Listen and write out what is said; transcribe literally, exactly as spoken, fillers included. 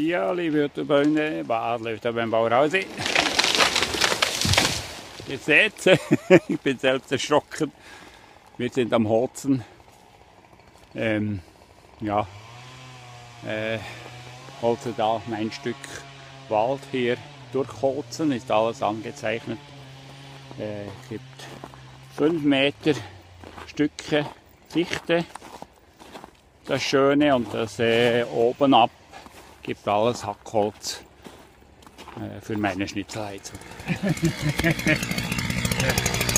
Ja, liebe Freunde, Bad läuft beim Bauerhausi. Ihr seht es, ich bin selbst erschrocken. Wir sind am Holzen. Ähm, ja, äh, Holze da mein Stück Wald hier durchholzen, ist alles angezeichnet. Es äh, gibt fünf Meter Stücke Dichte. Das Schöne und das äh, oben ab gibt alles Hackholz äh, für meine Schnitzelheizung.